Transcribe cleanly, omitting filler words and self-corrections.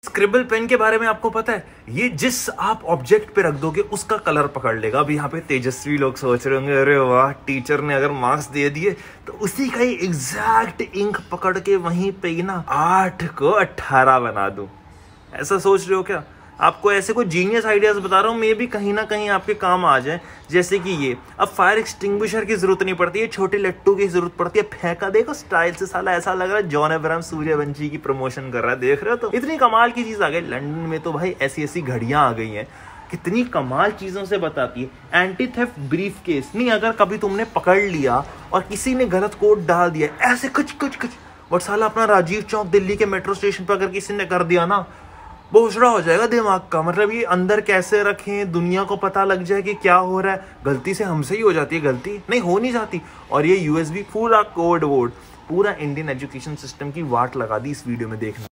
Scribble pen के बारे में आपको पता है, ये जिस आप ऑब्जेक्ट पे रख दोगे उसका कलर पकड़ लेगा। अब यहाँ पे तेजस्वी लोग सोच रहे होंगे अरे वाह, टीचर ने अगर मार्क्स दे दिए तो उसी का ही एग्जैक्ट इंक पकड़ के वहीं पे ही ना 8 को 18 बना दूं। ऐसा सोच रहे हो क्या? आपको ऐसे कोई जीनियस आइडियाज बता रहा हूँ, मे भी कहीं ना कहीं आपके काम आ जाए। जैसे कि ये अब फायर एक्सटिंग्विशर की जरूरत नहीं पड़ती है, छोटे लट्टू की जरूरत पड़ती है। फेंका देखो स्टाइल से, साला ऐसा लग रहा है जॉन अब्राहम सूर्यवंशी की प्रमोशन कर रहा है। देख रहे हो? तो इतनी कमाल की चीज आ गई लंदन में तो भाई, ऐसी ऐसी घड़ियां आ गई हैं, कितनी कमाल चीजों से बताती है। एंटी थेफ्ट ब्रीफ केस नहीं, अगर कभी तुमने पकड़ लिया और किसी ने गलत कोड डाल दिया ऐसे कुछ कुछ कुछ, और साला अपना राजीव चौक दिल्ली के मेट्रो स्टेशन पर अगर किसी ने कर दिया ना, बोझड़ा हो जाएगा दिमाग का। मतलब ये अंदर कैसे रखें, दुनिया को पता लग जाए कि क्या हो रहा है। गलती से हमसे ही हो जाती है, गलती नहीं हो नहीं जाती। और ये यूएसबी पूरा कोड वोड, पूरा इंडियन एजुकेशन सिस्टम की वाट लगा दी इस वीडियो में। देखना।